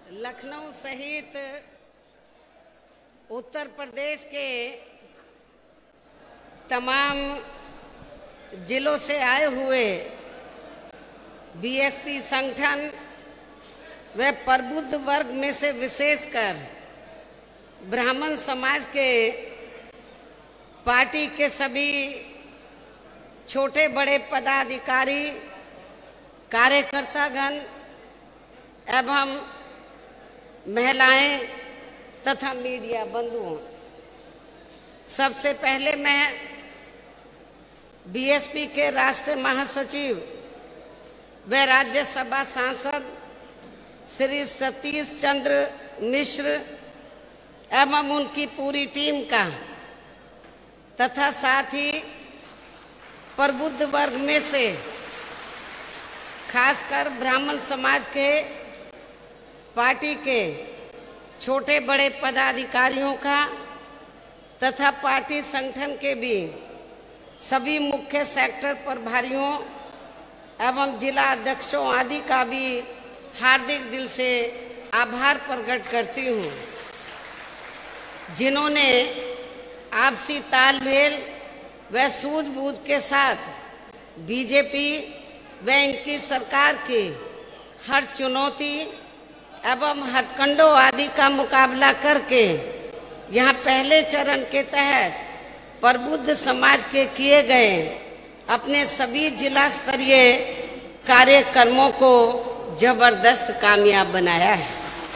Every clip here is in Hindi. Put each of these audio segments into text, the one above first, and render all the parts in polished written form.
लखनऊ सहित उत्तर प्रदेश के तमाम जिलों से आए हुए बीएसपी संगठन व प्रबुद्ध वर्ग में से विशेषकर ब्राह्मण समाज के पार्टी के सभी छोटे बड़े पदाधिकारी, कार्यकर्तागण एवं महिलाएं तथा मीडिया बंधुओं, सबसे पहले मैं बीएसपी के राष्ट्रीय महासचिव व राज्यसभा सांसद श्री सतीश चंद्र मिश्र एवं उनकी पूरी टीम का तथा साथ ही प्रबुद्ध वर्ग में से खासकर ब्राह्मण समाज के पार्टी के छोटे बड़े पदाधिकारियों का तथा पार्टी संगठन के भी सभी मुख्य सेक्टर प्रभारियों एवं जिला अध्यक्षों आदि का भी हार्दिक दिल से आभार प्रकट करती हूँ, जिन्होंने आपसी तालमेल व सूझबूझ के साथ बीजेपी व इनकी सरकार की हर चुनौती एवं हथकंडों आदि का मुकाबला करके यहाँ पहले चरण के तहत प्रबुद्ध समाज के किए गए अपने सभी जिला स्तरीय कार्यक्रमों को जबरदस्त कामयाब बनाया है।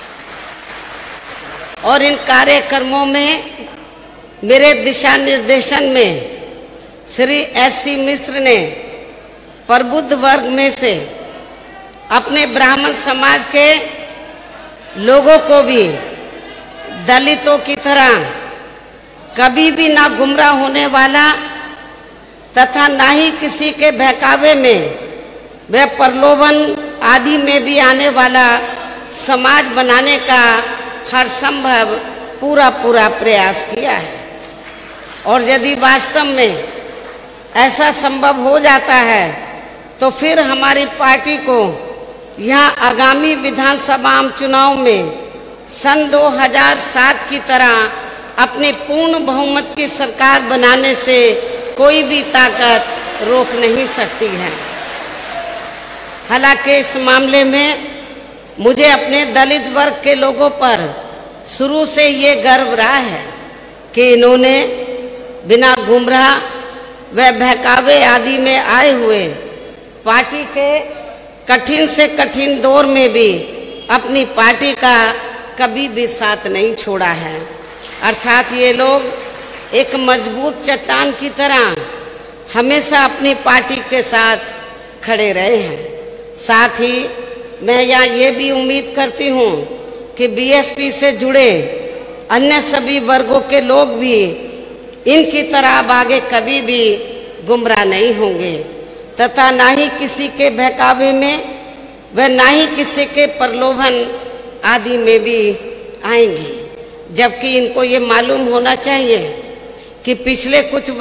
और इन कार्यक्रमों में मेरे दिशा निर्देशन में श्री एस.सी. मिश्र ने प्रबुद्ध वर्ग में से अपने ब्राह्मण समाज के लोगों को भी दलितों की तरह कभी भी ना गुमराह होने वाला तथा ना ही किसी के बहकावे में व प्रलोभन आदि में भी आने वाला समाज बनाने का हर संभव पूरा प्रयास किया है। और यदि वास्तव में ऐसा संभव हो जाता है तो फिर हमारी पार्टी को यहाँ आगामी विधानसभा चुनाव में सन 2007 की तरह अपनी पूर्ण बहुमत की सरकार बनाने से कोई भी ताकत रोक नहीं सकती है। हालांकि इस मामले में मुझे अपने दलित वर्ग के लोगों पर शुरू से ये गर्व रहा है कि इन्होंने बिना गुमराह व बहकावे आदि में आए हुए पार्टी के कठिन से कठिन दौर में भी अपनी पार्टी का कभी भी साथ नहीं छोड़ा है। अर्थात ये लोग एक मजबूत चट्टान की तरह हमेशा अपनी पार्टी के साथ खड़े रहे हैं। साथ ही मैं यहाँ ये भी उम्मीद करती हूँ कि बीएसपी से जुड़े अन्य सभी वर्गों के लोग भी इनकी तरह अब आगे कभी भी गुमराह नहीं होंगे तथा ना ही किसी के बहकावे में व ना ही किसी के प्रलोभन आदि में भी आएंगे। जबकि इनको ये मालूम होना चाहिए कि पिछले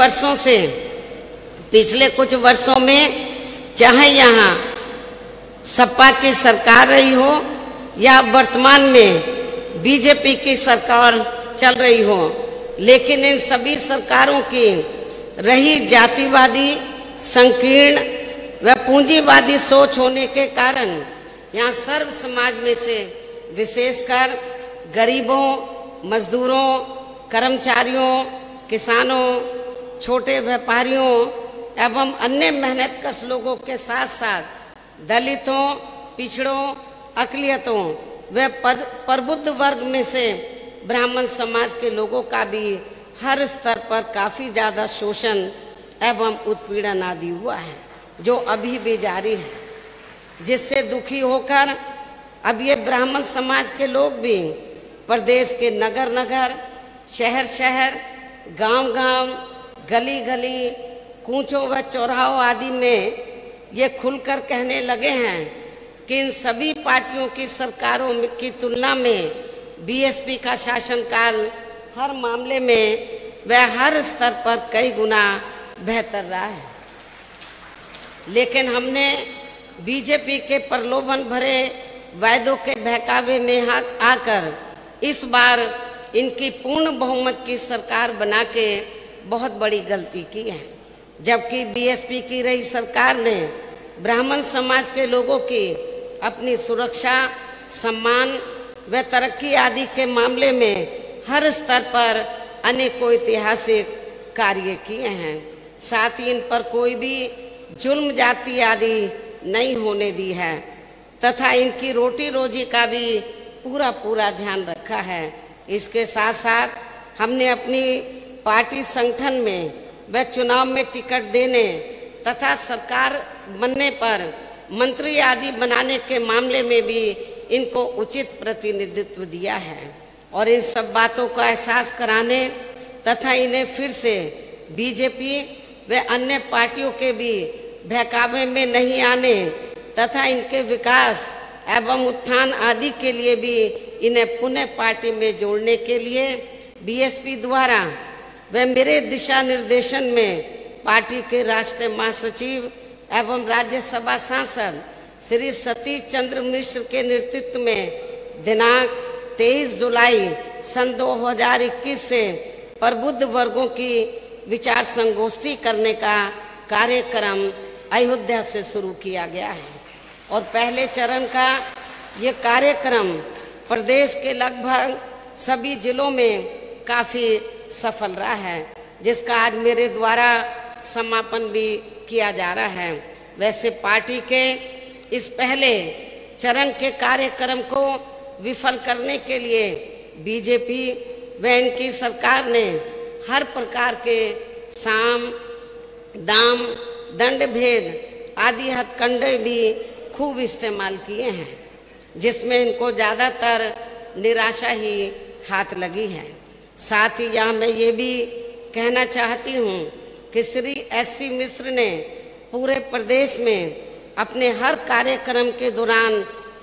कुछ वर्षों में चाहे यहाँ सपा की सरकार रही हो या वर्तमान में बीजेपी की सरकार चल रही हो, लेकिन इन सभी सरकारों की रही जातिवादी, संकीर्ण व पूंजीवादी सोच होने के कारण यहाँ सर्व समाज में से विशेषकर गरीबों, मजदूरों, कर्मचारियों, किसानों, छोटे व्यापारियों एवं अन्य मेहनतकश लोगों के साथ साथ दलितों, पिछड़ों, अकलियतों व प्रबुद्ध वर्ग में से ब्राह्मण समाज के लोगों का भी हर स्तर पर काफी ज्यादा शोषण एवं उत्पीड़न आदि हुआ है, जो अभी भी जारी है, जिससे दुखी होकर अब ये ब्राह्मण समाज के लोग भी प्रदेश के नगर नगर, शहर शहर, गांव गांव, गली गली, कूचों व चौराहों आदि में ये खुलकर कहने लगे हैं कि इन सभी पार्टियों की सरकारों की तुलना में बीएसपी का शासनकाल हर मामले में व हर स्तर पर कई गुना बेहतर रहा है। लेकिन हमने बीजेपी के प्रलोभन भरे वायदों के बहकावे में आकर इस बार इनकी पूर्ण बहुमत की सरकार बना के बहुत बड़ी गलती की है। जबकि बीएसपी की रही सरकार ने ब्राह्मण समाज के लोगों की अपनी सुरक्षा, सम्मान व तरक्की आदि के मामले में हर स्तर पर अनेकों ऐतिहासिक कार्य किए हैं। साथ ही इन पर कोई भी जुल्म जाति आदि नहीं होने दी है तथा इनकी रोटी रोजी का भी पूरा पूरा ध्यान रखा है। इसके साथ साथ हमने अपनी पार्टी संगठन में व चुनाव में टिकट देने तथा सरकार बनने पर मंत्री आदि बनाने के मामले में भी इनको उचित प्रतिनिधित्व दिया है और इन सब बातों का एहसास कराने तथा इन्हें फिर से बीजेपी व अन्य पार्टियों के भी बहकावे में नहीं आने तथा इनके विकास एवं उत्थान आदि के लिए भी इन्हें पुनः पार्टी में जोड़ने के लिए बीएसपी द्वारा व मेरे दिशा निर्देशन में पार्टी के राष्ट्रीय महासचिव एवं राज्यसभा सांसद श्री सतीश चंद्र मिश्र के नेतृत्व में दिनांक 23 जुलाई सन 2021 से प्रबुद्ध वर्गों की विचार संगोष्ठी करने का कार्यक्रम अयोध्या से शुरू किया गया है और पहले चरण का ये कार्यक्रम प्रदेश के लगभग सभी जिलों में काफी सफल रहा है, जिसका आज मेरे द्वारा समापन भी किया जा रहा है। वैसे पार्टी के इस पहले चरण के कार्यक्रम को विफल करने के लिए बीजेपी व इनकी सरकार ने हर प्रकार के साम, दाम, दंड भेद आदि हथकंडे भी खूब इस्तेमाल किए हैं, जिसमें इनको ज्यादातर निराशा ही हाथ लगी है। साथ ही यहाँ मैं ये भी कहना चाहती हूँ कि श्री एससी मिश्र ने पूरे प्रदेश में अपने हर कार्यक्रम के दौरान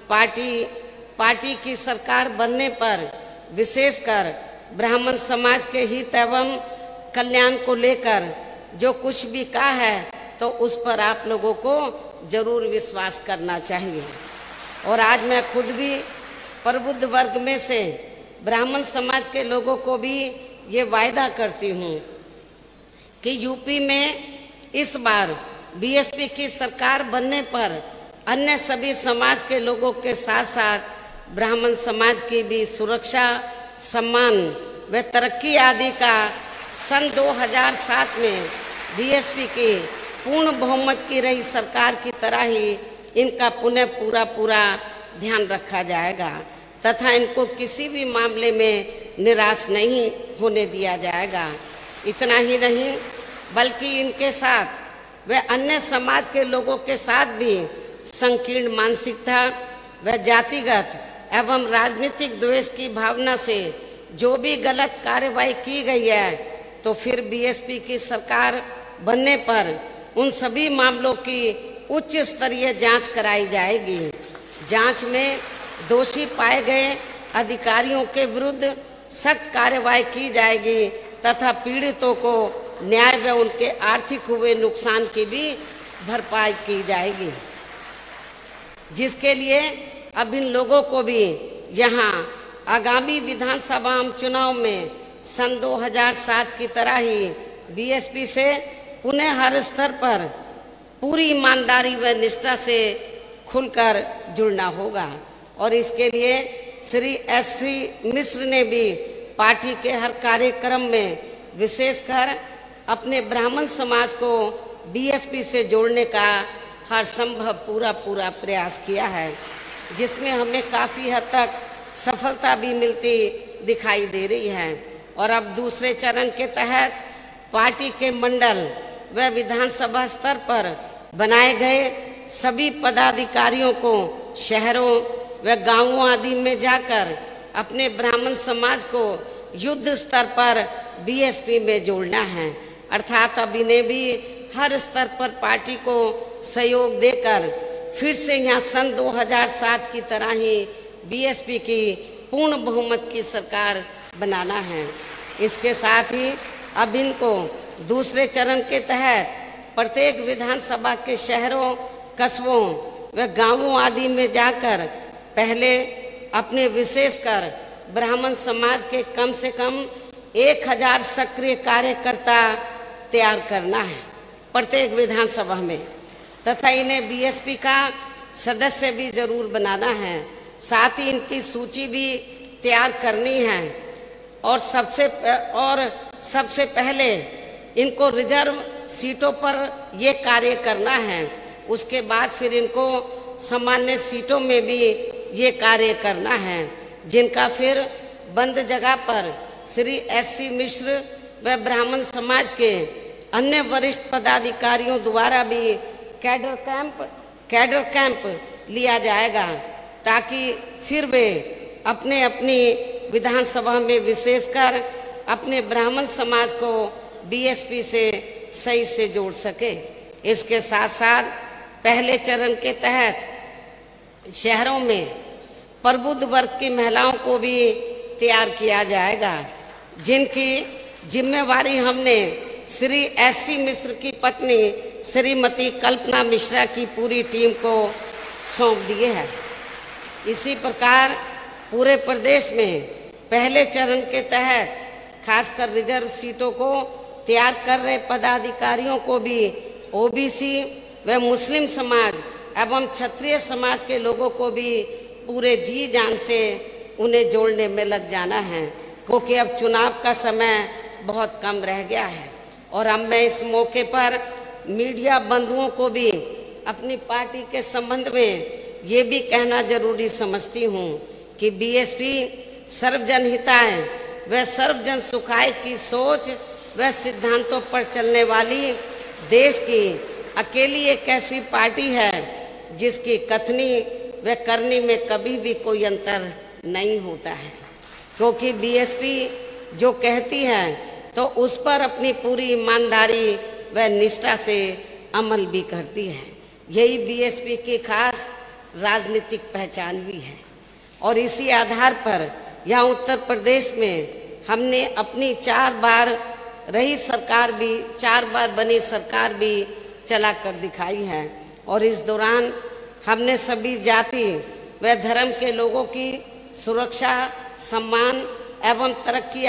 पार्टी की सरकार बनने पर विशेषकर ब्राह्मण समाज के हित एवं कल्याण को लेकर जो कुछ भी कहा है तो उस पर आप लोगों को जरूर विश्वास करना चाहिए। और आज मैं खुद भी प्रबुद्ध वर्ग में से ब्राह्मण समाज के लोगों को भी ये वायदा करती हूँ कि यूपी में इस बार बीएसपी की सरकार बनने पर अन्य सभी समाज के लोगों के साथ साथ ब्राह्मण समाज की भी सुरक्षा, सम्मान व तरक्की आदि का सन 2007 में बीएसपी की पूर्ण बहुमत की रही सरकार की तरह ही इनका पुनः पूरा ध्यान रखा जाएगा तथा इनको किसी भी मामले में निराश नहीं होने दिया जाएगा। इतना ही नहीं बल्कि इनके साथ व अन्य समाज के लोगों के साथ भी संकीर्ण मानसिकता व जातिगत एवं राजनीतिक द्वेष की भावना से जो भी गलत कार्रवाई की गई है तो फिर बीएसपी की सरकार बनने पर उन सभी मामलों की उच्च स्तरीय जांच कराई जाएगी। जांच में दोषी पाए गए अधिकारियों के विरुद्ध सख्त कार्रवाई की जाएगी तथा पीड़ितों को न्याय व उनके आर्थिक हुए नुकसान की भी भरपाई की जाएगी, जिसके लिए अब इन लोगों को भी यहाँ आगामी विधानसभा चुनाव में सन 2007 की तरह ही बीएसपी से पुनः हर स्तर पर पूरी ईमानदारी व निष्ठा से खुलकर जुड़ना होगा। और इसके लिए श्री एससी मिश्र ने भी पार्टी के हर कार्यक्रम में विशेषकर अपने ब्राह्मण समाज को बीएसपी से जोड़ने का हर संभव पूरा प्रयास किया है, जिसमें हमें काफी हद तक सफलता भी मिलती दिखाई दे रही है। और अब दूसरे चरण के तहत पार्टी के मंडल व विधानसभा स्तर पर बनाए गए सभी पदाधिकारियों को शहरों व गांवों आदि में जाकर अपने ब्राह्मण समाज को युद्ध स्तर पर बीएसपी में जोड़ना है। अर्थात अब इन्हें भी हर स्तर पर पार्टी को सहयोग देकर फिर से यहाँ सन 2007 की तरह ही बीएसपी की पूर्ण बहुमत की सरकार बनाना है। इसके साथ ही अब इनको दूसरे चरण के तहत प्रत्येक विधानसभा के शहरों, कस्बों व गांवों आदि में जाकर पहले अपने विशेषकर ब्राह्मण समाज के कम से कम 1000 सक्रिय कार्यकर्ता तैयार करना है प्रत्येक विधानसभा में, तथा इन्हें बीएसपी का सदस्य भी जरूर बनाना है। साथ ही इनकी सूची भी तैयार करनी है और सबसे पहले इनको रिजर्व सीटों पर ये कार्य करना है। उसके बाद फिर इनको सामान्य सीटों में भी ये कार्य करना है, जिनका फिर बंद जगह पर श्री एससी मिश्र व ब्राह्मण समाज के अन्य वरिष्ठ पदाधिकारियों द्वारा भी कैडर कैंप लिया जाएगा, ताकि फिर वे अपनी विधानसभा में विशेषकर अपने ब्राह्मण समाज को बीएसपी से सही से जोड़ सके। इसके साथ साथ पहले चरण के तहत शहरों में प्रबुद्ध वर्ग की महिलाओं को भी तैयार किया जाएगा, जिनकी जिम्मेवारी हमने श्री एससी मिश्र की पत्नी श्रीमती कल्पना मिश्रा की पूरी टीम को सौंप दिए है। इसी प्रकार पूरे प्रदेश में पहले चरण के तहत खासकर रिजर्व सीटों को तैयार कर रहे पदाधिकारियों को भी ओबीसी व मुस्लिम समाज एवं क्षत्रिय समाज के लोगों को भी पूरे जी जान से उन्हें जोड़ने में लग जाना है, क्योंकि अब चुनाव का समय बहुत कम रह गया है। और अब मैं इस मौके पर मीडिया बंधुओं को भी अपनी पार्टी के संबंध में ये भी कहना जरूरी समझती हूँ कि बीएसपी सर्वजन हिताय व सर्वजन सुखाय की सोच व सिद्धांतों पर चलने वाली देश की अकेली एक ऐसी पार्टी है जिसकी कथनी व करनी में कभी भी कोई अंतर नहीं होता है, क्योंकि बीएसपी जो कहती है तो उस पर अपनी पूरी ईमानदारी व निष्ठा से अमल भी करती है। यही बीएसपी की खास राजनीतिक पहचान भी है। और इसी आधार पर यहाँ उत्तर प्रदेश में हमने अपनी 4 बार बनी सरकार भी चला कर दिखाई है। और इस दौरान हमने सभी जाति व धर्म के लोगों की सुरक्षा, सम्मान एवं तरक्की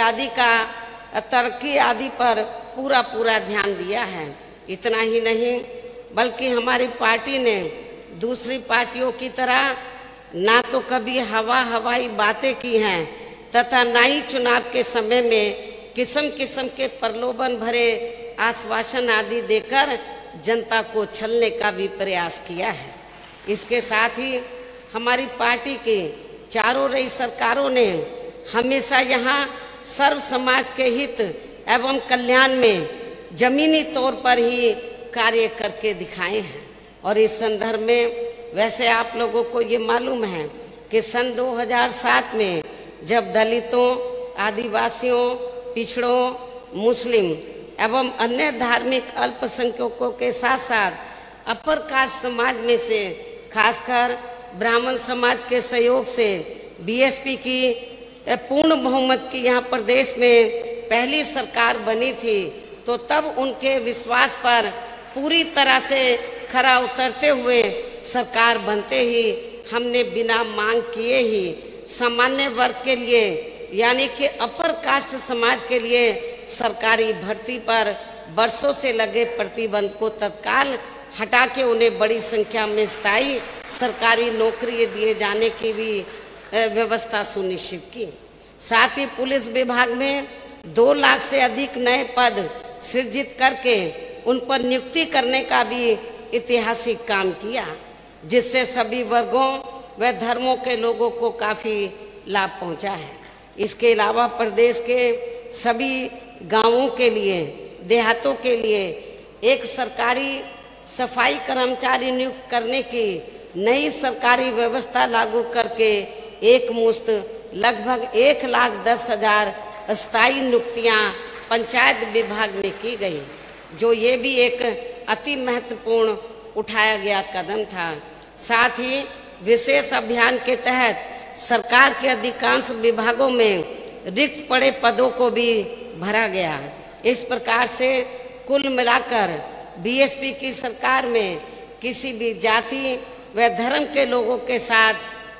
आदि पर पूरा ध्यान दिया है। इतना ही नहीं बल्कि हमारी पार्टी ने दूसरी पार्टियों की तरह ना तो कभी हवाई बातें की हैं तथा ना ही चुनाव के समय में किस्म के प्रलोभन भरे आश्वासन आदि देकर जनता को छलने का भी प्रयास किया है। इसके साथ ही हमारी पार्टी की चारों रही सरकारों ने हमेशा यहाँ सर्व समाज के हित एवं कल्याण में जमीनी तौर पर ही कार्य करके दिखाए हैं। और इस संदर्भ में वैसे आप लोगों को ये मालूम है कि सन 2007 में जब दलितों, आदिवासियों, पिछड़ों, मुस्लिम एवं अन्य धार्मिक अल्पसंख्यकों के साथ साथ अपर कास्ट समाज में से खासकर ब्राह्मण समाज के सहयोग से बीएसपी की पूर्ण बहुमत की यहाँ प्रदेश में पहली सरकार बनी थी, तो तब उनके विश्वास पर पूरी तरह से खरा उतरते हुए सरकार बनते ही हमने बिना मांग किए ही सामान्य वर्ग के लिए यानी कि अपर कास्ट समाज के लिए सरकारी भर्ती पर वर्षों से लगे प्रतिबंध को तत्काल हटा के उन्हें बड़ी संख्या में स्थायी सरकारी नौकरी दिए जाने की भी व्यवस्था सुनिश्चित की। साथ ही पुलिस विभाग में 2 लाख से अधिक नए पद सृजित करके उन पर नियुक्ति करने का भी ऐतिहासिक काम किया, जिससे सभी वर्गों व धर्मों के लोगों को काफी लाभ पहुंचा है। इसके अलावा प्रदेश के सभी गांवों के लिए, देहातों के लिए एक सरकारी सफाई कर्मचारी नियुक्त करने की नई सरकारी व्यवस्था लागू करके एक मुश्त लगभग 1,10,000 स्थायी नियुक्तियां पंचायत विभाग में की गई, जो ये भी एक अति महत्वपूर्ण उठाया गया कदम था। साथ ही विशेष अभियान के तहत सरकार के अधिकांश विभागों में रिक्त पड़े पदों को भी भरा गया। इस प्रकार से कुल मिलाकर बीएसपी की सरकार में किसी भी जाति व धर्म के लोगों के साथ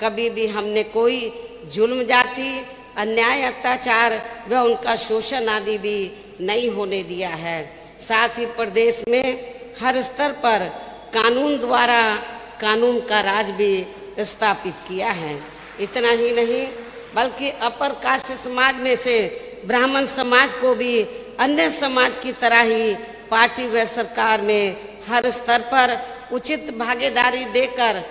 कभी भी हमने कोई जुल्म जाति, अन्याय, अत्याचार व उनका शोषण आदि भी नहीं होने दिया है। साथ ही प्रदेश में हर स्तर पर कानून द्वारा कानून का राज भी स्थापित किया है। इतना ही नहीं बल्कि अपर कास्ट समाज में से ब्राह्मण समाज को भी अन्य समाज की तरह ही पार्टी व सरकार में हर स्तर पर उचित भागीदारी देकर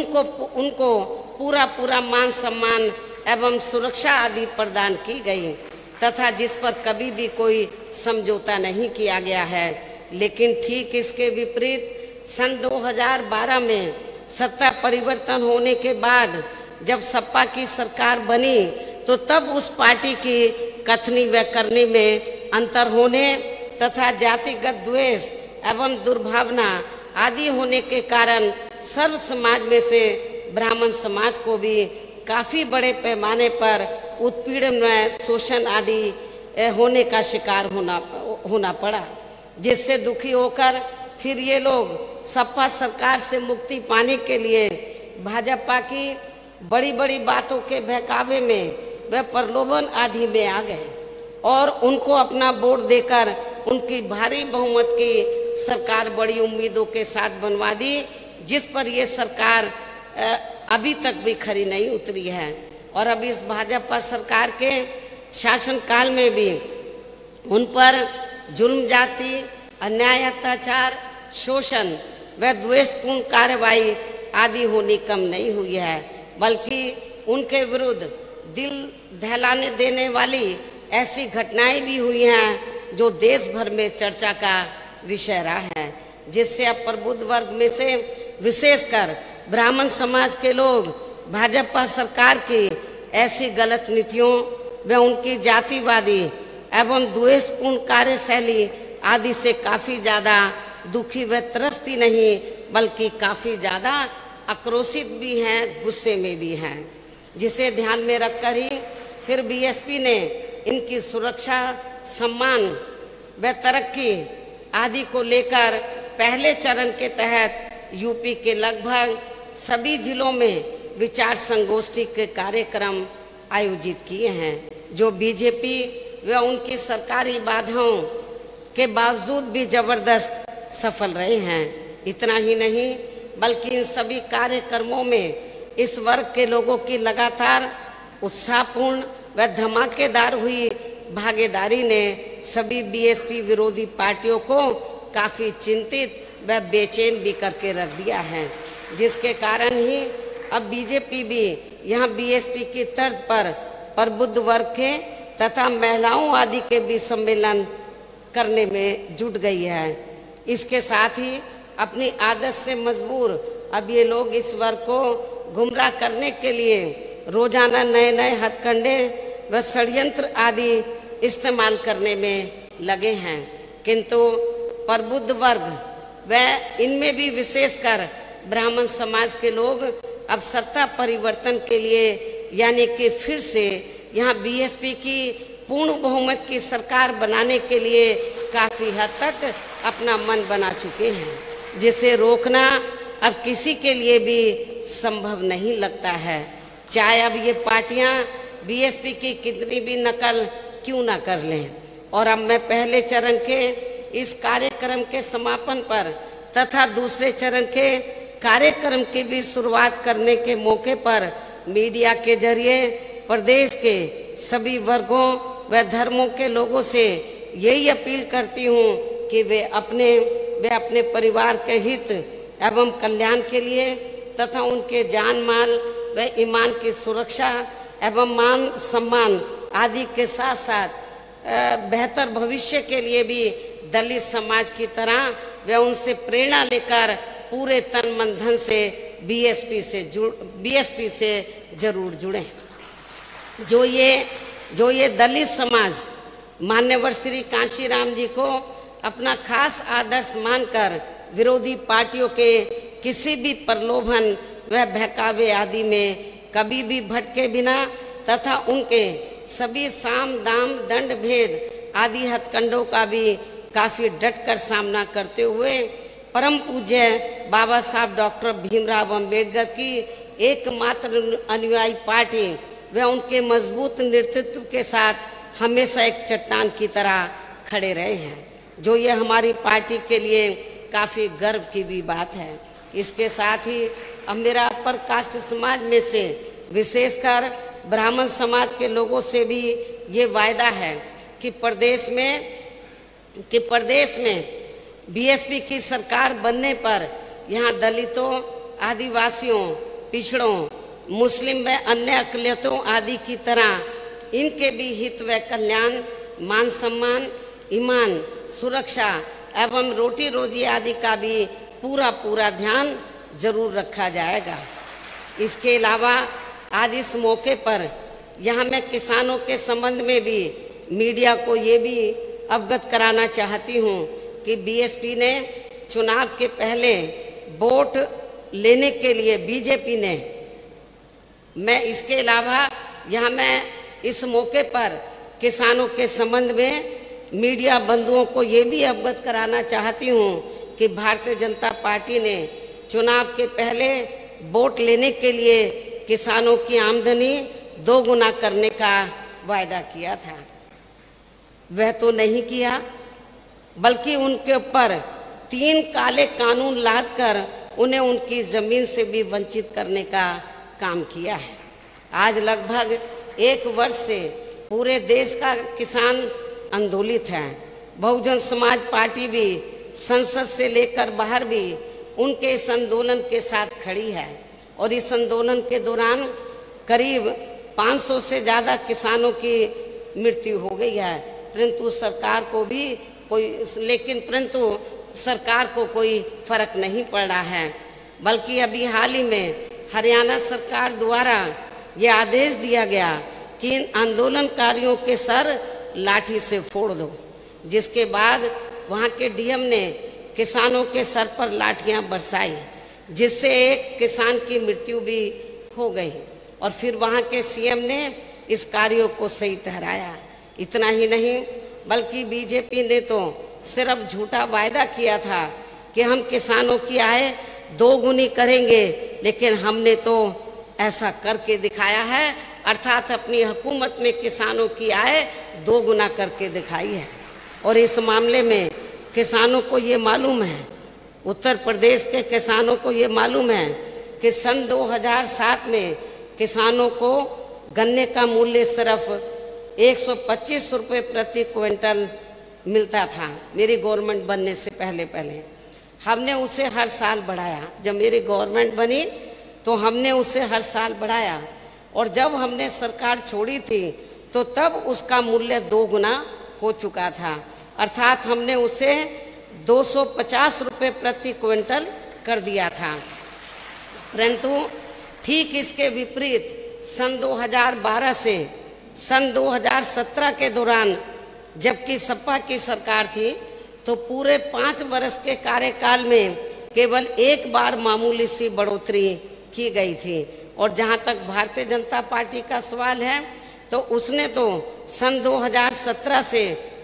उनको पूरा मान सम्मान एवं सुरक्षा आदि प्रदान की गई तथा जिस पर कभी भी कोई समझौता नहीं किया गया है। लेकिन ठीक इसके विपरीत सन 2012 में सत्ता परिवर्तन होने के बाद जब सपा की सरकार बनी तो तब उस पार्टी की कथनी व करनी में अंतर होने तथा जातिगत द्वेष एवं दुर्भावना आदि होने के कारण सर्व समाज में से ब्राह्मण समाज को भी काफी बड़े पैमाने पर उत्पीड़न व शोषण आदि होने का शिकार होना पड़ा, जिससे दुखी होकर फिर ये लोग सपा सरकार से मुक्ति पाने के लिए भाजपा की बड़ी बड़ी बातों के बहकावे में व प्रलोभन आदि में आ गए और उनको अपना वोट देकर उनकी भारी बहुमत की सरकार बड़ी उम्मीदों के साथ बनवा दी, जिस पर ये सरकार अभी तक भी खरी नहीं उतरी है। और अब इस भाजपा सरकार के शासनकाल में भी उन पर जुल्म जाति, अन्याय, अत्याचार, शोषण व द्वेषपूर्ण कार्रवाई आदि होनी कम नहीं हुई है, बल्कि उनके विरुद्ध दिल दहलाने देने वाली ऐसी घटनाएं भी हुई हैं जो देश भर में चर्चा का विषय रहा है, जिससे अब प्रबुद्ध वर्ग में से विशेषकर ब्राह्मण समाज के लोग भाजपा सरकार की ऐसी गलत नीतियों व उनकी जातिवादी एवं द्वेषपूर्ण कार्यशैली आदि से काफी ज्यादा दुखी व त्रस्त ही नहीं बल्कि काफी ज्यादा आक्रोशित भी हैं, गुस्से में भी हैं, जिसे ध्यान में रखकर ही फिर बीएसपी ने इनकी सुरक्षा, सम्मान व तरक्की आदि को लेकर पहले चरण के तहत यूपी के लगभग सभी जिलों में विचार संगोष्ठी के कार्यक्रम आयोजित किए हैं, जो बीजेपी व उनकी सरकारी बाधाओं के बावजूद भी जबरदस्त सफल रहे हैं। इतना ही नहीं बल्कि इन सभी कार्यक्रमों में इस वर्ग के लोगों की लगातार उत्साहपूर्ण व धमाकेदार हुई भागीदारी ने सभी बीएसपी विरोधी पार्टियों को काफी चिंतित व बेचैन भी करके रख दिया है, जिसके कारण ही अब बीजेपी भी यहाँ बीएसपी की तर्ज पर प्रबुद्ध वर्ग के तथा महिलाओं आदि के भी सम्मेलन करने में जुट गई है। इसके साथ ही अपनी आदत से मजबूर अब ये लोग इस वर्ग को गुमराह करने के लिए रोजाना नए नए हथकंडे व षड्यंत्र आदि इस्तेमाल करने में लगे हैं, किंतु प्रबुद्ध वर्ग व इनमें भी विशेषकर ब्राह्मण समाज के लोग अब सत्ता परिवर्तन के लिए यानी कि फिर से यहाँ बीएसपी की पूर्ण बहुमत की सरकार बनाने के लिए काफी हद तक अपना मन बना चुके हैं, जिसे रोकना अब किसी के लिए भी संभव नहीं लगता है, चाहे अब ये पार्टियां बीएसपी की कितनी भी नकल क्यों ना कर लें। और अब मैं पहले चरण के इस कार्यक्रम के समापन पर तथा दूसरे चरण के कार्यक्रम की भी शुरुआत करने के मौके पर मीडिया के जरिए प्रदेश के सभी वर्गों व धर्मों के लोगों से यही अपील करती हूँ कि वे अपने परिवार के हित एवं कल्याण के लिए तथा उनके जान माल व ईमान की सुरक्षा एवं मान सम्मान आदि के साथ साथ बेहतर भविष्य के लिए भी दलित समाज की तरह वे उनसे प्रेरणा लेकर पूरे तन मन धन से बीएसपी से जरूर जुड़े। जो ये दलित समाज मान्यवर श्री कांशीराम जी को अपना खास आदर्श मानकर विरोधी पार्टियों के किसी भी प्रलोभन व बहकावे आदि में कभी भी भटके बिना तथा उनके सभी साम दाम दंड भेद आदि हथकंडों का भी काफी डट कर सामना करते हुए परम पूज्य बाबा साहब डॉक्टर भीमराव अंबेडकर की एकमात्र अनुयायी पार्टी व उनके मजबूत नेतृत्व के साथ हमेशा एक चट्टान की तरह खड़े रहे हैं, जो ये हमारी पार्टी के लिए काफी गर्व की भी बात है। इसके साथ ही अब मेरा अपर कास्ट समाज में से विशेषकर ब्राह्मण समाज के लोगों से भी ये वायदा है कि प्रदेश में बीएसपी की सरकार बनने पर यहाँ दलितों, आदिवासियों, पिछड़ों, मुस्लिम व अन्य अकलियतों आदि की तरह इनके भी हित व कल्याण, मान सम्मान, ईमान, सुरक्षा एवं रोटी रोजी आदि का भी पूरा ध्यान जरूर रखा जाएगा। इसके अलावा आज इस मौके पर यहाँ मैं किसानों के संबंध में भी मीडिया को ये भी अवगत कराना चाहती हूँ कि बीएसपी ने चुनाव के पहले वोट लेने के लिए बीजेपी ने, मैं इसके अलावा यहाँ मैं इस मौके पर किसानों के संबंध में मीडिया बंधुओं को ये भी अवगत कराना चाहती हूँ कि भारतीय जनता पार्टी ने चुनाव के पहले वोट लेने के लिए किसानों की आमदनी 2 गुना करने का वायदा किया था। वह तो नहीं किया, बल्कि उनके ऊपर 3 काले कानून लादकर उन्हें उनकी जमीन से भी वंचित करने का काम किया है। आज लगभग 1 वर्ष से पूरे देश का किसान आंदोलित है। बहुजन समाज पार्टी भी संसद से लेकर बाहर भी उनके इस आंदोलन के साथ खड़ी है और इस आंदोलन के दौरान करीब 500 से ज्यादा किसानों की मृत्यु हो गई है, परंतु सरकार को कोई फर्क नहीं पड़ रहा है। बल्कि अभी हाल ही में हरियाणा सरकार द्वारा यह आदेश दिया गया कि इन आंदोलनकारियों के सर लाठी से फोड़ दो, जिसके बाद वहां के डीएम ने किसानों के सर पर लाठियां बरसाई, जिससे एक किसान की मृत्यु भी हो गई और फिर वहां के सीएम ने इस कार्य को सही ठहराया। इतना ही नहीं, बल्कि बीजेपी ने तो सिर्फ झूठा वायदा किया था कि हम किसानों की आय 2 गुनी करेंगे, लेकिन हमने तो ऐसा करके दिखाया है, अर्थात अपनी हुकूमत में किसानों की आय 2 गुना करके दिखाई है। और इस मामले में किसानों को ये मालूम है, उत्तर प्रदेश के किसानों को ये मालूम है कि सन 2007 में किसानों को गन्ने का मूल्य सिर्फ 125 रुपये प्रति क्विंटल मिलता था। मेरी गवर्नमेंट बनने से पहले हमने उसे हर साल बढ़ाया। जब मेरी गवर्नमेंट बनी तो हमने उसे हर साल बढ़ाया और जब हमने सरकार छोड़ी थी तो तब उसका मूल्य 2 गुना हो चुका था, अर्थात हमने उसे 250 रुपये प्रति क्विंटल कर दिया था। परंतु ठीक इसके विपरीत सन 2012 से सन 2017 के दौरान, जबकि सपा की सरकार थी, तो पूरे 5 वर्ष के कार्यकाल में केवल 1 बार मामूली सी बढ़ोतरी की गई थी। और जहां तक भारतीय जनता पार्टी का सवाल है, तो उसने तो सन 2017 से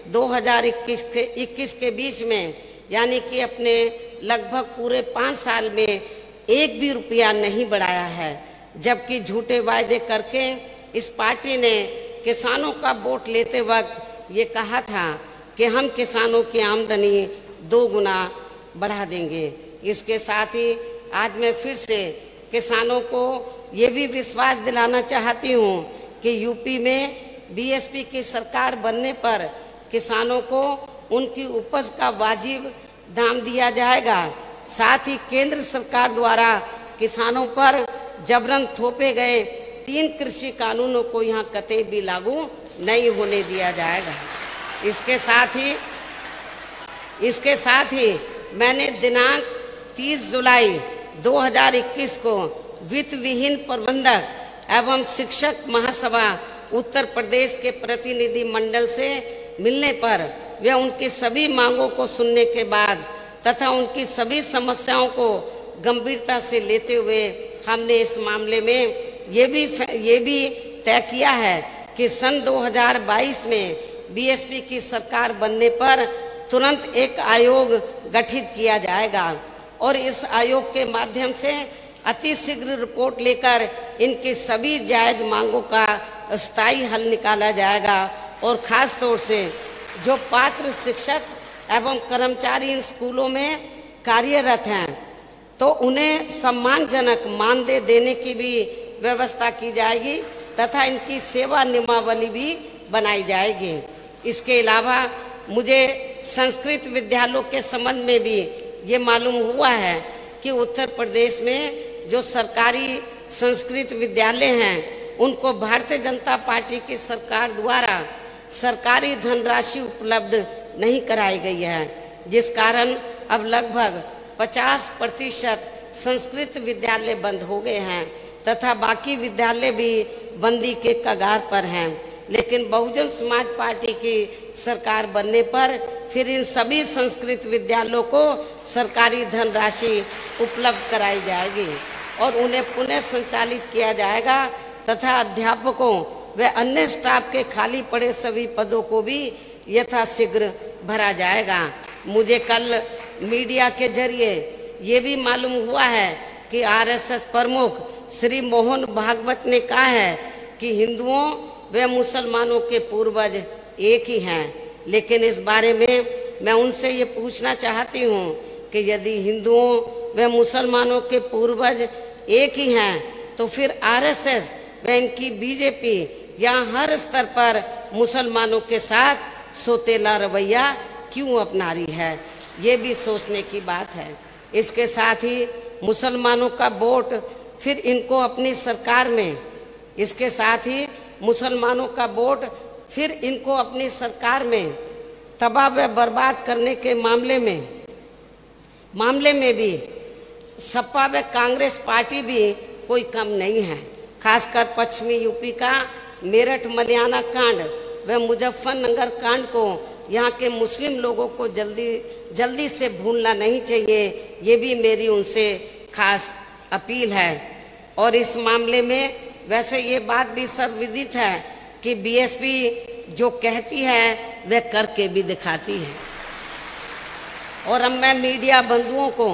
2021 के बीच में, यानी कि अपने लगभग पूरे 5 साल में 1 भी रुपया नहीं बढ़ाया है। जबकि झूठे वायदे करके इस पार्टी ने किसानों का वोट लेते वक्त ये कहा था कि हम किसानों की आमदनी 2 गुना बढ़ा देंगे। इसके साथ ही आज मैं फिर से किसानों को ये भी विश्वास दिलाना चाहती हूँ कि यूपी में बीएसपी की सरकार बनने पर किसानों को उनकी उपज का वाजिब दाम दिया जाएगा। साथ ही केंद्र सरकार द्वारा किसानों पर जबरन थोपे गए 3 कृषि कानूनों को यहाँ कतई भी लागू नहीं होने दिया जाएगा। इसके साथ ही मैंने दिनांक 30 जुलाई 2021 को वित्त विहीन प्रबंधक एवं शिक्षक महासभा उत्तर प्रदेश के प्रतिनिधि मंडल से मिलने पर वे उनकी सभी मांगों को सुनने के बाद तथा उनकी सभी समस्याओं को गंभीरता से लेते हुए हमने इस मामले में ये भी तय किया है कि सन 2022 में बीएसपी की सरकार बनने पर तुरंत एक आयोग गठित किया जाएगा और इस आयोग के माध्यम से अतिशीघ्र रिपोर्ट लेकर इनकी सभी जायज मांगों का स्थायी हल निकाला जाएगा और खास तौर से जो पात्र शिक्षक एवं कर्मचारी इन स्कूलों में कार्यरत हैं तो उन्हें सम्मानजनक मानदेय देने की भी व्यवस्था की जाएगी तथा इनकी सेवा नियमावली भी बनाई जाएगी। इसके अलावा मुझे संस्कृत विद्यालयों के संबंध में भी ये मालूम हुआ है कि उत्तर प्रदेश में जो सरकारी संस्कृत विद्यालय हैं उनको भारतीय जनता पार्टी की सरकार द्वारा सरकारी धनराशि उपलब्ध नहीं कराई गई है, जिस कारण अब लगभग 50% संस्कृत विद्यालय बंद हो गए हैं तथा बाकी विद्यालय भी बंदी के कगार पर हैं। लेकिन बहुजन समाज पार्टी की सरकार बनने पर फिर इन सभी संस्कृत विद्यालयों को सरकारी धनराशि उपलब्ध कराई जाएगी और उन्हें पुनः संचालित किया जाएगा तथा अध्यापकों व अन्य स्टाफ के खाली पड़े सभी पदों को भी यथाशीघ्र भरा जाएगा। मुझे कल मीडिया के जरिए ये भी मालूम हुआ है कि आरएसएस प्रमुख श्री मोहन भागवत ने कहा है कि हिंदुओं व मुसलमानों के पूर्वज एक ही हैं। लेकिन इस बारे में मैं उनसे ये पूछना चाहती हूँ कि यदि हिंदुओं व मुसलमानों के पूर्वज एक ही हैं तो फिर आरएसएस व इनकी बीजेपी यहाँ हर स्तर पर मुसलमानों के साथ सोतेला रवैया क्यों अपना रही है, ये भी सोचने की बात है। इसके साथ ही मुसलमानों का वोट फिर इनको अपनी सरकार में, इसके साथ ही मुसलमानों का वोट फिर इनको अपनी सरकार में तबाह व बर्बाद करने के मामले में भी सपा व कांग्रेस पार्टी भी कोई कम नहीं है। खासकर पश्चिमी यूपी का मेरठ मलियाना कांड व मुजफ्फरनगर कांड को यहाँ के मुस्लिम लोगों को जल्दी से भूलना नहीं चाहिए, ये भी मेरी उनसे खास अपील है। और इस मामले में वैसे ये बात भी सर्वविदित है कि बीएसपी जो कहती है वह करके भी दिखाती है। और अब मैं मीडिया बंधुओं को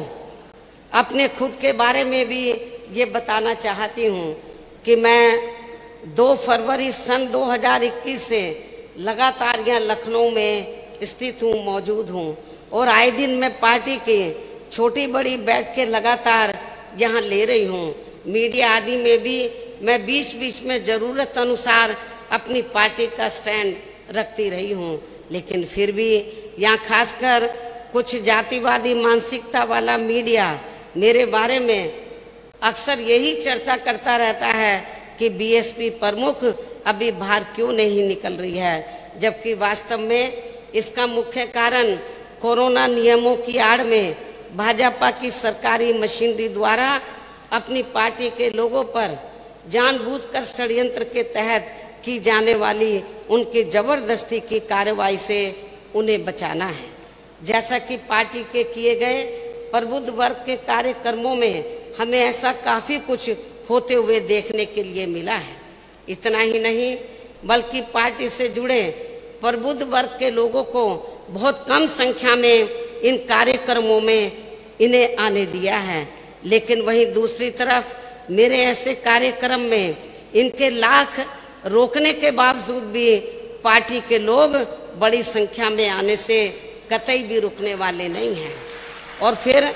अपने खुद के बारे में भी ये बताना चाहती हूँ कि मैं 2 फरवरी सन 2021 से लगातार यहाँ लखनऊ में स्थित हूँ, मौजूद हूँ और आए दिन मैं पार्टी की छोटी बड़ी बैठकें लगातार यहाँ ले रही हूँ। मीडिया आदि में भी मैं बीच बीच में जरूरत अनुसार अपनी पार्टी का स्टैंड रखती रही हूँ, लेकिन फिर भी यहाँ खासकर कुछ जातिवादी मानसिकता वाला मीडिया मेरे बारे में अक्सर यही चर्चा करता रहता है कि बीएसपी प्रमुख अभी बाहर क्यों नहीं निकल रही है, जबकि वास्तव में इसका मुख्य कारण कोरोना नियमों की आड़ में भाजपा की सरकारी मशीनरी द्वारा अपनी पार्टी के लोगों पर जानबूझकर षड्यंत्र के तहत की जाने वाली उनकी जबरदस्ती की कार्रवाई से उन्हें बचाना है। जैसा कि पार्टी के किए गए प्रबुद्ध वर्ग के कार्यक्रमों में हमें ऐसा काफी कुछ होते हुए देखने के लिए मिला है। इतना ही नहीं बल्कि पार्टी से जुड़े प्रबुद्ध वर्ग के लोगों को बहुत कम संख्या में इन कार्यक्रमों में इन्हें आने दिया है, लेकिन वहीं दूसरी तरफ मेरे ऐसे कार्यक्रम में इनके लाख रोकने के बावजूद भी पार्टी के लोग बड़ी संख्या में आने से कतई भी रुकने वाले नहीं हैं। और फिर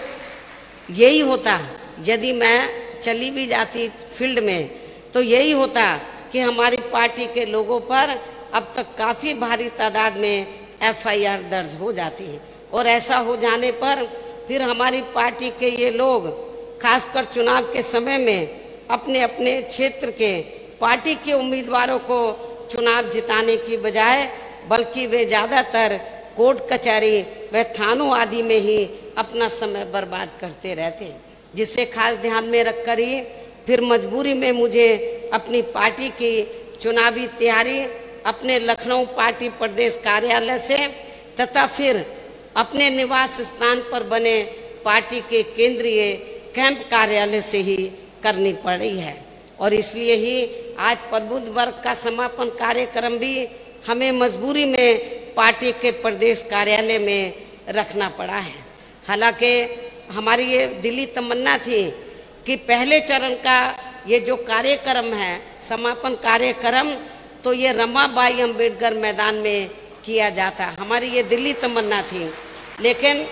यही होता यदि मैं चली भी जाती फील्ड में तो यही होता कि हमारी पार्टी के लोगों पर अब तक काफी भारी तादाद में एफआईआर दर्ज हो जाती है और ऐसा हो जाने पर फिर हमारी पार्टी के ये लोग खासकर चुनाव के समय में अपने अपने क्षेत्र के पार्टी के उम्मीदवारों को चुनाव जिताने की बजाय बल्कि वे ज्यादातर कोर्ट कचहरी व थानों आदि में ही अपना समय बर्बाद करते रहते, जिसे खास ध्यान में रखकर ही फिर मजबूरी में मुझे अपनी पार्टी की चुनावी तैयारी अपने लखनऊ पार्टी प्रदेश कार्यालय से तथा फिर अपने निवास स्थान पर बने पार्टी के केंद्रीय कैंप कार्यालय से ही करनी पड़ी है। और इसलिए ही आज प्रबुद्ध वर्ग का समापन कार्यक्रम भी हमें मजबूरी में पार्टी के प्रदेश कार्यालय में रखना पड़ा है। हालांकि हमारी ये दिली तमन्ना थी कि पहले चरण का ये जो कार्यक्रम है, समापन कार्यक्रम, तो ये रमाबाई अंबेडकर मैदान में किया जाता। हमारी ये दिल्ली तमन्ना थी, लेकिन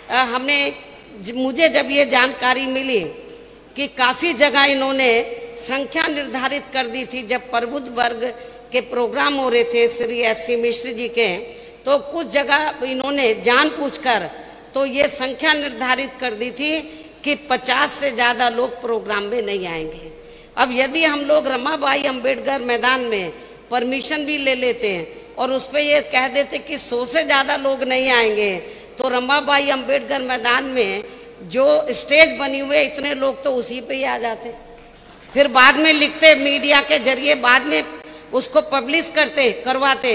मुझे जब ये जानकारी मिली कि काफी जगह इन्होंने संख्या निर्धारित कर दी थी, जब प्रबुद्ध वर्ग के प्रोग्राम हो रहे थे श्री एस.सी. मिश्र जी के, तो कुछ जगह इन्होंने जानबूझकर तो ये संख्या निर्धारित कर दी थी कि 50 से ज्यादा लोग प्रोग्राम में नहीं आएंगे। अब यदि हम लोग रमाबाई अंबेडकर मैदान में परमिशन भी ले लेते और उस पर ये कह देते कि 100 से ज्यादा लोग नहीं आएंगे, तो रमाबाई अंबेडकर मैदान में जो स्टेज बनी हुई इतने लोग तो उसी पे ही आ जाते। फिर बाद में लिखते, मीडिया के जरिए बाद में उसको पब्लिश करवाते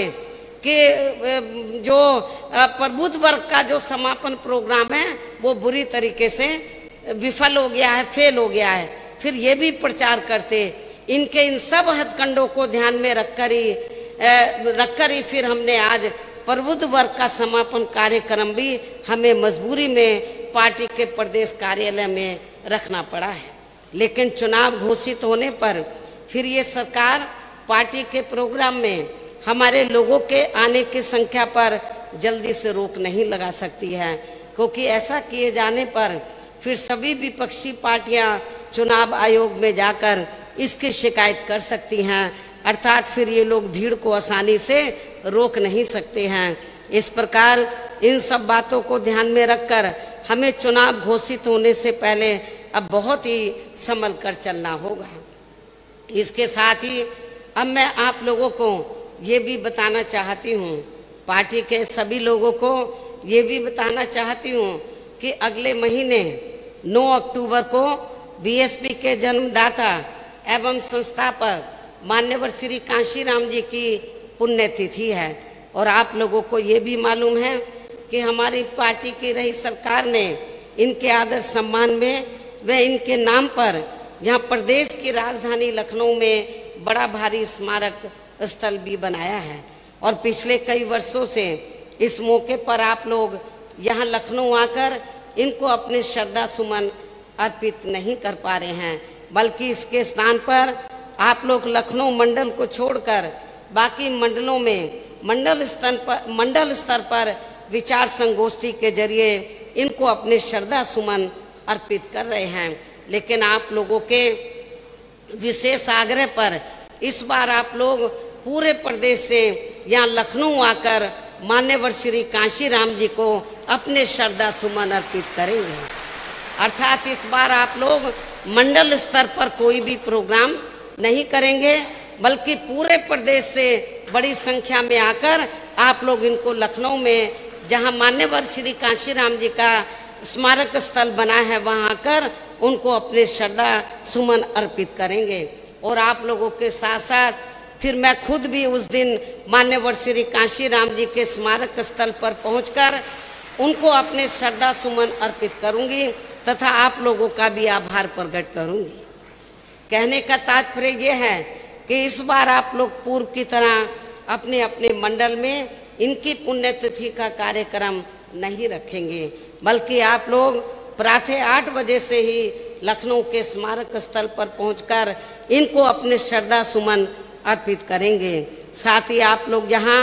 कि जो प्रबुद्ध वर्ग का जो समापन प्रोग्राम है वो बुरी तरीके से विफल हो गया है, फेल हो गया है। फिर ये भी प्रचार करते। इनके इन सब हथकंडों को ध्यान में रखकर ही फिर हमने आज प्रबुद्ध वर्ग का समापन कार्यक्रम भी हमें मजबूरी में पार्टी के प्रदेश कार्यालय में रखना पड़ा है। लेकिन चुनाव घोषित होने पर फिर ये सरकार पार्टी के प्रोग्राम में हमारे लोगों के आने की संख्या पर जल्दी से रोक नहीं लगा सकती है, क्योंकि ऐसा किए जाने पर फिर सभी विपक्षी पार्टियां चुनाव आयोग में जाकर इसकी शिकायत कर सकती हैं, अर्थात फिर ये लोग भीड़ को आसानी से रोक नहीं सकते हैं। इस प्रकार इन सब बातों को ध्यान में रखकर हमें चुनाव घोषित होने से पहले अब बहुत ही संभल कर चलना होगा। इसके साथ ही अब मैं आप लोगों को ये भी बताना चाहती हूँ, पार्टी के सभी लोगों को ये भी बताना चाहती हूँ कि अगले महीने 9 अक्टूबर को बीएसपी के जन्मदाता एवं संस्थापक मान्यवर श्री कांशीराम जी की पुण्यतिथि है। और आप लोगों को ये भी मालूम है कि हमारी पार्टी की रही सरकार ने इनके आदर सम्मान में व इनके नाम पर जहाँ प्रदेश की राजधानी लखनऊ में बड़ा भारी स्मारक स्थल भी बनाया है। और पिछले कई वर्षों से इस मौके पर आप लोग यहाँ लखनऊ आकर इनको अपने श्रद्धा सुमन अर्पित नहीं कर पा रहे हैं, बल्कि इसके स्थान पर आप लोग लखनऊ मंडल को छोड़कर बाकी मंडलों में मंडल स्तर पर विचार संगोष्ठी के जरिए इनको अपने श्रद्धा सुमन अर्पित कर रहे हैं। लेकिन आप लोगों के विशेष आग्रह पर इस बार आप लोग पूरे प्रदेश से यहाँ लखनऊ आकर मान्यवर श्री कांशीराम जी को अपने श्रद्धा सुमन अर्पित करेंगे। अर्थात इस बार आप लोग मंडल स्तर पर कोई भी प्रोग्राम नहीं करेंगे, बल्कि पूरे प्रदेश से बड़ी संख्या में आकर आप लोग इनको लखनऊ में जहां मान्यवर श्री कांशीराम जी का स्मारक स्थल बना है वहां आकर उनको अपने श्रद्धा सुमन अर्पित करेंगे। और आप लोगों के साथ साथ फिर मैं खुद भी उस दिन मान्यवर श्री कांशीराम जी के स्मारक स्थल पर पहुंचकर उनको अपने श्रद्धा सुमन अर्पित करूंगी तथा आप लोगों का भी आभार प्रकट करूंगी। कहने का तात्पर्य यह है कि इस बार आप लोग पूर्व की तरह अपने अपने मंडल में इनकी पुण्यतिथि का कार्यक्रम नहीं रखेंगे, बल्कि आप लोग प्रातः 8 बजे से ही लखनऊ के स्मारक स्थल पर पहुंचकर इनको अपने श्रद्धा सुमन अर्पित करेंगे। साथ ही आप लोग यहाँ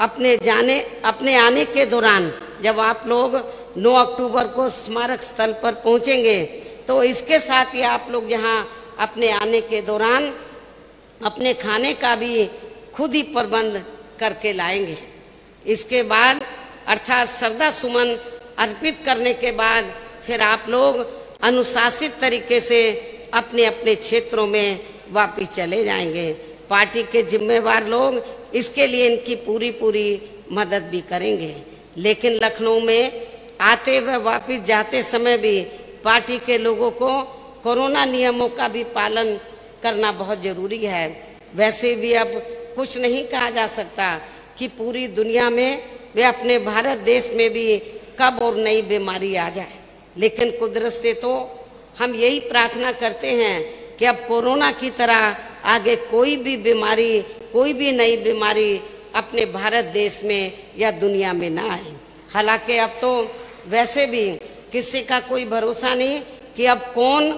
अपने आने के दौरान जब आप लोग 9 अक्टूबर को स्मारक स्थल पर पहुंचेंगे तो इसके साथ ही आप लोग यहाँ अपने आने के दौरान अपने खाने का भी खुद ही प्रबंध करके लाएंगे। इसके बाद अर्थात श्रद्धा सुमन अर्पित करने के बाद फिर आप लोग अनुशासित तरीके से अपने अपने क्षेत्रों में वापस चले जाएंगे। पार्टी के जिम्मेवार लोग इसके लिए इनकी पूरी मदद भी करेंगे। लेकिन लखनऊ में आते व वापस जाते समय भी पार्टी के लोगों को कोरोना नियमों का भी पालन करना बहुत जरूरी है। वैसे भी अब कुछ नहीं कहा जा सकता कि पूरी दुनिया में वे अपने भारत देश में भी कब और नई बीमारी आ जाए, लेकिन कुदरत से तो हम यही प्रार्थना करते हैं कि अब कोरोना की तरह आगे कोई भी बीमारी, कोई भी नई बीमारी अपने भारत देश में या दुनिया में ना आए। हालांकि अब तो वैसे भी किसी का कोई भरोसा नहीं कि अब कौन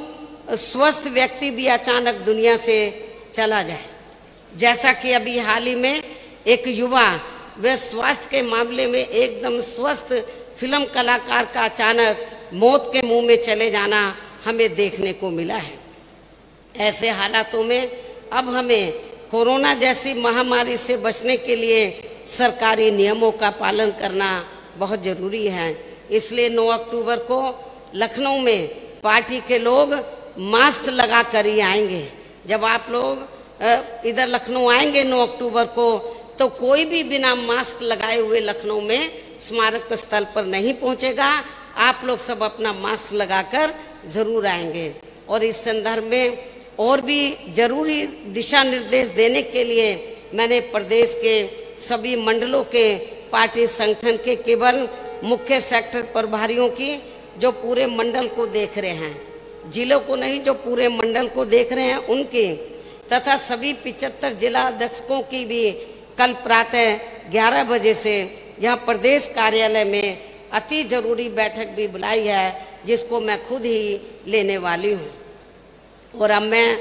स्वस्थ व्यक्ति भी अचानक दुनिया से चला जाए। जैसा कि अभी हाल ही में एक युवा व स्वास्थ्य के मामले में एकदम स्वस्थ फिल्म कलाकार का अचानक मौत के मुंह में चले जाना हमें देखने को मिला है। ऐसे हालातों में अब हमें कोरोना जैसी महामारी से बचने के लिए सरकारी नियमों का पालन करना बहुत जरूरी है। इसलिए 9 अक्टूबर को लखनऊ में पार्टी के लोग मास्क लगा कर ही आएंगे। जब आप लोग इधर लखनऊ आएंगे 9 अक्टूबर को, तो कोई भी बिना मास्क लगाए हुए लखनऊ में स्मारक स्थल पर नहीं पहुंचेगा। आप लोग सब अपना मास्क लगाकर जरूर आएंगे। और इस संदर्भ में और भी जरूरी दिशा निर्देश देने के लिए मैंने प्रदेश के सभी मंडलों के पार्टी संगठन के केवल मुख्य सेक्टर प्रभारियों की, जो पूरे मंडल को देख रहे हैं, जिलों को नहीं, जो पूरे मंडल को देख रहे हैं उनकी, तथा सभी 75 जिला अध्यक्षों की भी कल प्रातः 11 बजे से यहाँ प्रदेश कार्यालय में अति जरूरी बैठक भी बुलाई है, जिसको मैं खुद ही लेने वाली हूँ। और अब मैं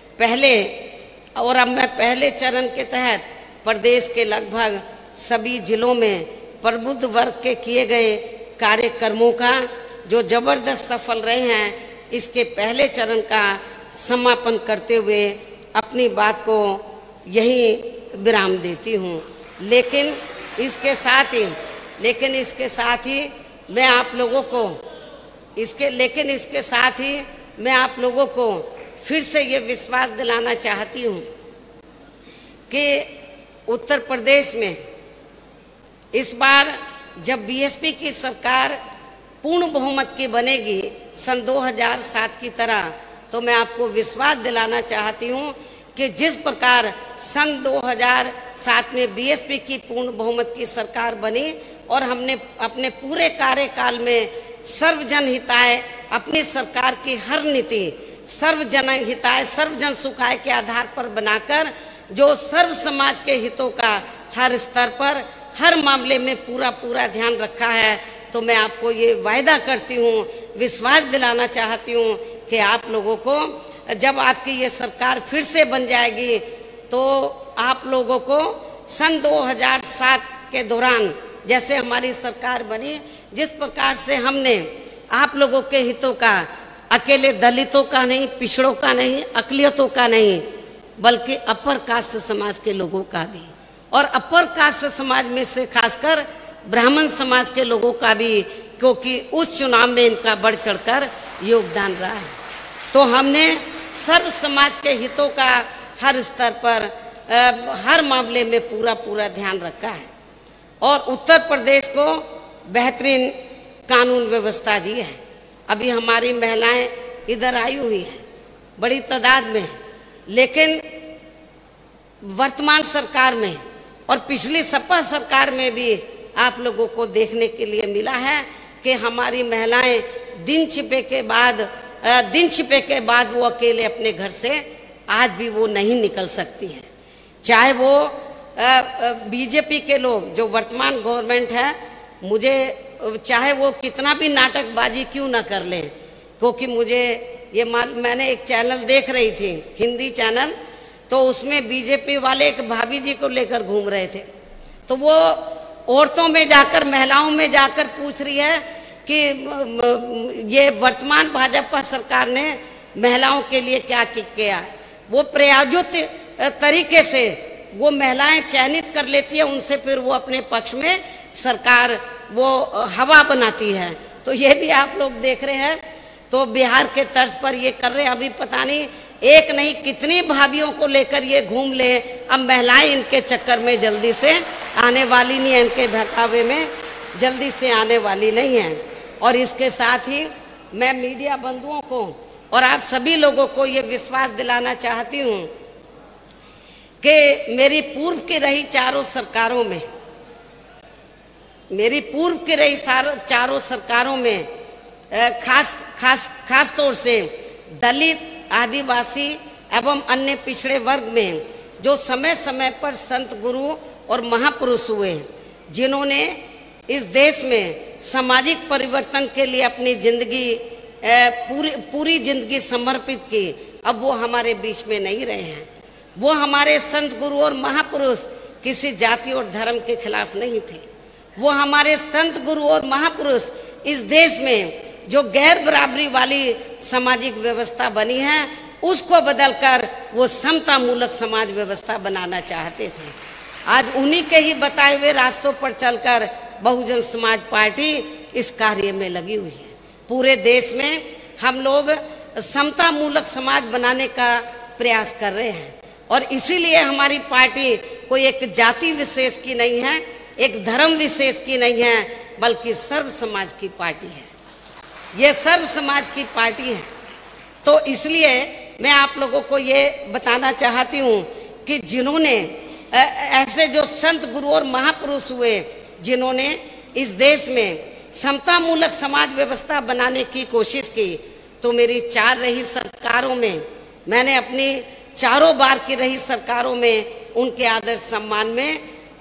पहले चरण के तहत प्रदेश के लगभग सभी जिलों में प्रबुद्ध वर्ग के किए गए कार्यक्रमों का जो जबरदस्त सफल रहे हैं, इसके पहले चरण का समापन करते हुए अपनी बात को यही विराम देती हूँ। लेकिन इसके साथ ही मैं आप लोगों को फिर से ये विश्वास दिलाना चाहती हूँ कि उत्तर प्रदेश में इस बार जब बीएसपी की सरकार पूर्ण बहुमत की बनेगी सन 2007 की तरह, तो मैं आपको विश्वास दिलाना चाहती हूँ कि जिस प्रकार सन 2007 में बीएसपी की पूर्ण बहुमत की सरकार बनी और हमने अपने पूरे कार्यकाल में सर्वजन हिताय अपनी सरकार की हर नीति सर्वजन हिताय सर्वजन सुखाय के आधार पर बनाकर जो सर्व समाज के हितों का हर स्तर पर हर मामले में पूरा ध्यान रखा है, तो मैं आपको ये वायदा करती हूँ, विश्वास दिलाना चाहती हूँ कि आप लोगों को जब आपकी ये सरकार फिर से बन जाएगी, तो आप लोगों को सन 2007 के दौरान जैसे हमारी सरकार बनी, जिस प्रकार से हमने आप लोगों के हितों का, अकेले दलितों का नहीं, पिछड़ों का नहीं, अकलियतों का नहीं, बल्कि अपर कास्ट समाज के लोगों का भी, और अपर कास्ट समाज में से खासकर ब्राह्मण समाज के लोगों का भी, क्योंकि उस चुनाव में इनका बढ़ चढ़कर योगदान रहा है। तो हमने सर्व समाज के हितों का हर स्तर पर हर मामले में पूरा ध्यान रखा है और उत्तर प्रदेश को बेहतरीन कानून व्यवस्था दी है। अभी हमारी महिलाएं इधर आई हुई हैं बड़ी तादाद में, लेकिन वर्तमान सरकार में और पिछली सपा सरकार में भी आप लोगों को देखने के लिए मिला है कि हमारी महिलाएं दिन छिपे के बाद वो अकेले अपने घर से आज भी वो नहीं निकल सकती हैं। चाहे वो बीजेपी के लोग जो वर्तमान गवर्नमेंट है, मुझे चाहे वो कितना भी नाटकबाजी क्यों ना कर ले, क्योंकि मुझे ये मैंने एक चैनल देख रही थी, हिंदी चैनल, तो उसमें बीजेपी वाले एक भाभी जी को लेकर घूम रहे थे, तो वो औरतों में जाकर, महिलाओं में जाकर पूछ रही है कि ये वर्तमान भाजपा सरकार ने महिलाओं के लिए क्या किया है। वो प्रायोजित तरीके से वो महिलाएं चयनित कर लेती है, उनसे फिर वो अपने पक्ष में सरकार वो हवा बनाती है। तो ये भी आप लोग देख रहे हैं, तो बिहार के तर्ज पर ये कर रहे हैं। अभी पता नहीं एक नहीं कितनी भाभीियों को लेकर ये घूम ले। अब महिलाएं इनके चक्कर में जल्दी से आने वाली नहीं है, इनके बहकावे में जल्दी से आने वाली नहीं है। और इसके साथ ही मैं मीडिया बंधुओं को और आप सभी लोगों को ये विश्वास दिलाना चाहती हूँ कि मेरी पूर्व की रही चारों सरकारों में खास तौर से दलित, आदिवासी एवं अन्य पिछड़े वर्ग में जो समय समय पर संत गुरु और महापुरुष हुए, जिन्होंने इस देश में सामाजिक परिवर्तन के लिए अपनी जिंदगी पूरी जिंदगी समर्पित की, अब वो हमारे बीच में नहीं रहे हैं। वो हमारे संत गुरु और महापुरुष किसी जाति और धर्म के खिलाफ नहीं थे। वो हमारे संत गुरु और महापुरुष इस देश में जो गैर बराबरी वाली सामाजिक व्यवस्था बनी है उसको बदलकर वो समता मूलक समाज व्यवस्था बनाना चाहते थे। आज उन्हीं के ही बताए हुए रास्तों पर चलकर बहुजन समाज पार्टी इस कार्य में लगी हुई है। पूरे देश में हम लोग समता मूलक समाज बनाने का प्रयास कर रहे हैं और इसीलिए हमारी पार्टी कोई एक जाति विशेष की नहीं है, एक धर्म विशेष की नहीं है, बल्कि सर्व समाज की पार्टी है। ये सर्व समाज की पार्टी है। तो इसलिए मैं आप लोगों को ये बताना चाहती हूँ कि जिन्होंने ऐसे जो संत गुरु और महापुरुष हुए, जिन्होंने इस देश में समता मूलक समाज व्यवस्था बनाने की कोशिश की, तो मेरी 4 रही सरकारों में, मैंने अपनी चारों बार की रही सरकारों में उनके आदर सम्मान में,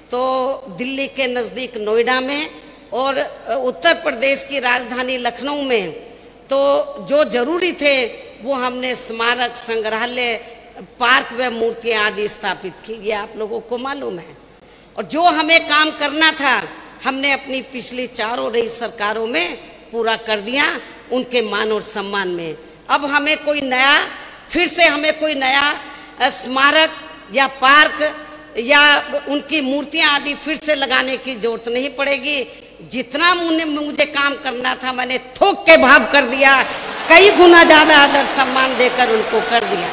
तो दिल्ली के नजदीक नोएडा में और उत्तर प्रदेश की राजधानी लखनऊ में तो जो जरूरी थे वो हमने स्मारक, संग्रहालय, पार्क व मूर्तियां आदि स्थापित की। ये आप लोगों को मालूम है। और जो हमें काम करना था हमने अपनी पिछली 4 रही सरकारों में पूरा कर दिया, उनके मान और सम्मान में। अब हमें कोई नया, फिर से हमें कोई नया स्मारक या पार्क या उनकी मूर्तियां आदि फिर से लगाने की जरूरत नहीं पड़ेगी। जितना मुझे काम करना था मैंने थोक के भाव कर दिया, कई गुना ज्यादा आदर सम्मान देकर उनको कर दिया।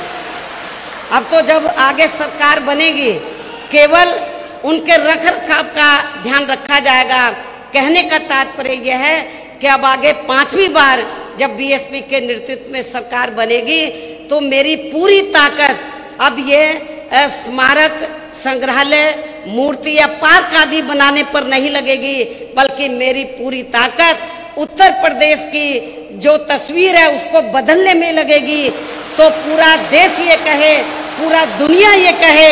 अब तो जब आगे सरकार बनेगी केवल उनके रख रखाव का ध्यान रखा जाएगा। कहने का तात्पर्य यह है कि अब आगे 5वीं बार जब बीएसपी के नेतृत्व में सरकार बनेगी तो मेरी पूरी ताकत अब ये स्मारक, संग्रहालय, मूर्ति या पार्क आदि बनाने पर नहीं लगेगी, बल्कि मेरी पूरी ताकत उत्तर प्रदेश की जो तस्वीर है उसको बदलने में लगेगी। तो पूरा देश ये कहे, पूरा दुनिया ये कहे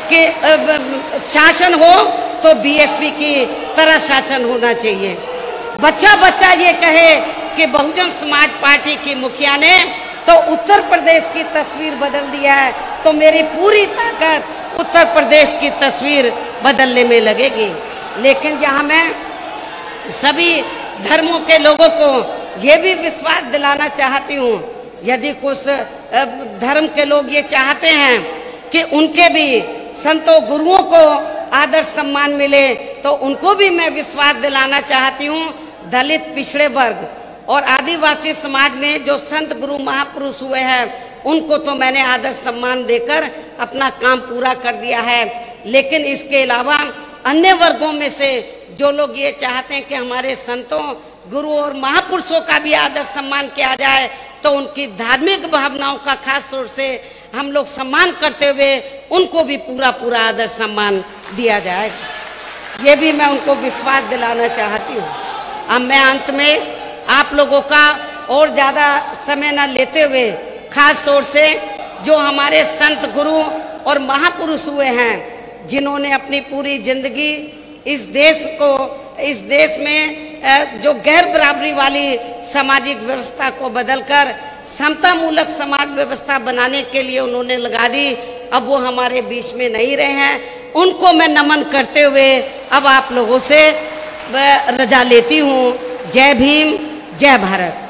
कि शासन हो तो बीएसपी की तरह शासन होना चाहिए। बच्चा बच्चा ये कहे कि बहुजन समाज पार्टी की मुखिया ने तो उत्तर प्रदेश की तस्वीर बदल दिया है, तो मेरी पूरी ताकत उत्तर प्रदेश की तस्वीर बदलने में लगेगी। लेकिन यहाँ मैं सभी धर्मों के लोगों को ये भी विश्वास दिलाना चाहती हूँ, यदि कुछ धर्म के लोग ये चाहते हैं कि उनके भी संतों गुरुओं को आदर सम्मान मिले, तो उनको भी मैं विश्वास दिलाना चाहती हूँ। दलित, पिछड़े वर्ग और आदिवासी समाज में जो संत गुरु महापुरुष हुए हैं उनको तो मैंने आदर सम्मान देकर अपना काम पूरा कर दिया है। लेकिन इसके अलावा अन्य वर्गों में से जो लोग ये चाहते हैं कि हमारे संतों, गुरु और महापुरुषों का भी आदर सम्मान किया जाए, तो उनकी धार्मिक भावनाओं का खास तौर से हम लोग सम्मान करते हुए उनको भी पूरा पूरा आदर सम्मान दिया जाएगा। ये भी मैं उनको विश्वास दिलाना चाहती हूँ। अब मैं अंत में आप लोगों का और ज़्यादा समय न लेते हुए खास तौर से जो हमारे संत गुरु और महापुरुष हुए हैं, जिन्होंने अपनी पूरी जिंदगी इस देश में जो गैर बराबरी वाली सामाजिक व्यवस्था को बदलकर समता मूलक समाज व्यवस्था बनाने के लिए उन्होंने लगा दी, अब वो हमारे बीच में नहीं रहे हैं। उनको मैं नमन करते हुए अब आप लोगों से रजा लेती हूँ। जय भीम, जय भारत।